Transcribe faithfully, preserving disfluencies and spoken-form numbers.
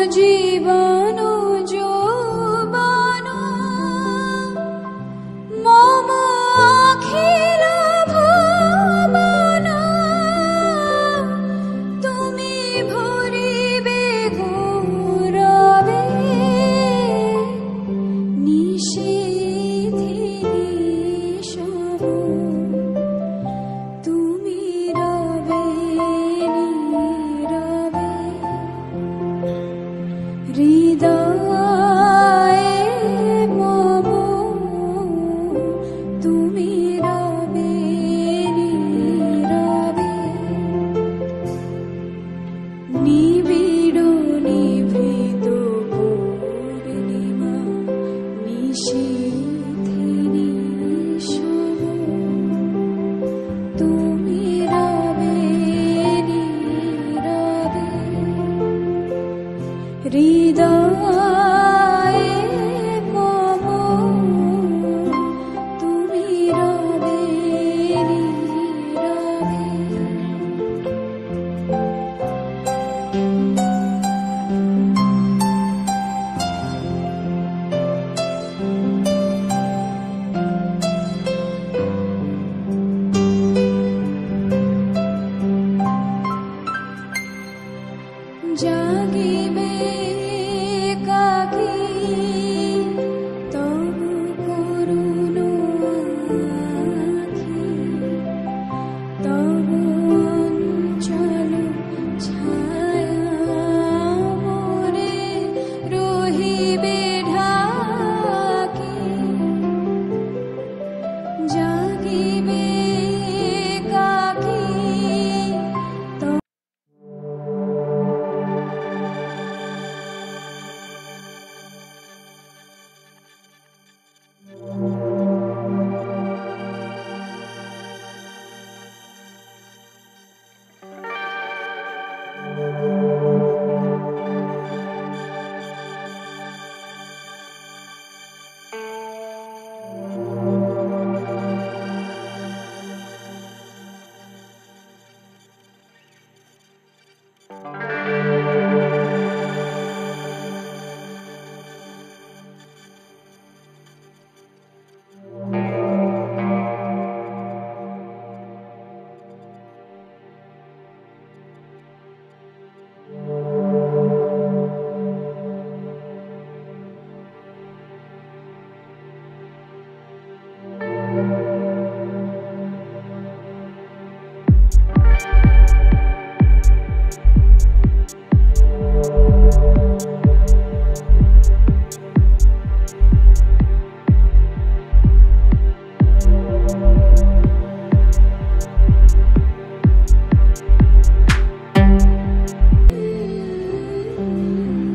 জীবন যৌবন মম অখিল ভুবন তুমি ভরিবে গৌরবে নিশীথে নিশব তুমি রবে নীরবে হৃদয়ে মম তুমি রবে নীরবে নিবিড় নিভৃত পূর্ণিমা নিশীথে নিশব তুমি রবে নীরবে হৃদয়ে মম তুমি রবে নীরবে জাগিবে কাকি তবু করুণ আঁখি তবু অঞ্চল ছায়া মোরে রহিবে ঢাকি জাগিবে কাকি Thank you.